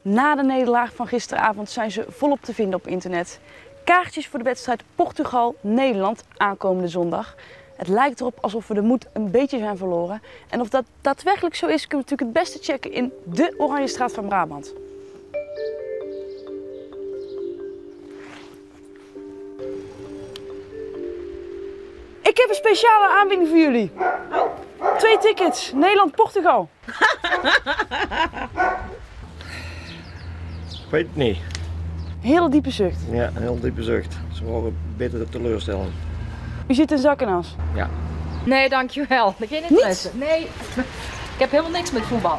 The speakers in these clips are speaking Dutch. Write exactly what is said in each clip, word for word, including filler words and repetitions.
Na de nederlaag van gisteravond zijn ze volop te vinden op internet. Kaartjes voor de wedstrijd Portugal-Nederland aankomende zondag. Het lijkt erop alsof we de moed een beetje zijn verloren. En of dat daadwerkelijk zo is, kunnen we natuurlijk het beste checken in de Oranjestraat van Brabant. Ik heb een speciale aanbieding voor jullie. Twee tickets, Nederland-Portugal. Ik weet het niet. Hele diepe zucht. Ja, een heel diepe zucht. Ze waren beter de teleurstelling. U zit in zak en as. Ja. Nee, dankjewel. Geen interesse. Nee, ik heb helemaal niks met voetbal.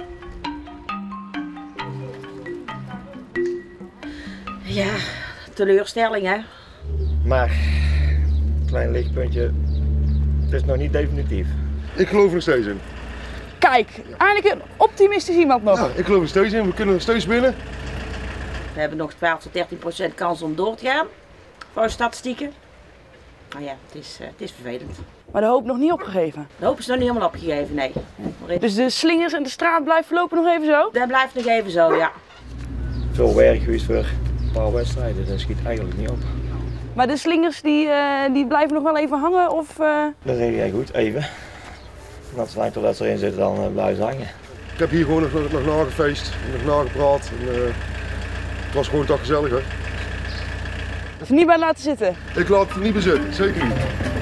Ja, teleurstelling hè. Maar, klein lichtpuntje, het is nog niet definitief. Ik geloof er nog steeds in. Kijk, eindelijk een optimistisch iemand nog. Ja, ik geloof er nog steeds in. We kunnen nog steeds winnen. We hebben nog twaalf tot dertien procent kans om door te gaan. Voor statistieken. Maar ja, het is, uh, het is vervelend. Maar de hoop nog niet opgegeven. De hoop is nog niet helemaal opgegeven, nee. Maar Dus de slingers en de straat blijven voorlopig nog even zo? dat blijft nog even zo, ja. Veel werk geweest voor een paar wedstrijden, dat schiet eigenlijk niet op. Maar de slingers die, uh, die blijven nog wel even hangen of... Uh... Dat regel jij goed, even. Als het lijkt dat ze erin zitten, dan uh, blijven ze hangen. Ik heb hier gewoon nog, nog, nog nagefeest, nog nagepraat. En, uh, het was gewoon toch gezellig hoor. Of niet bij laten zitten? Ik laat het niet bezitten, zeker niet.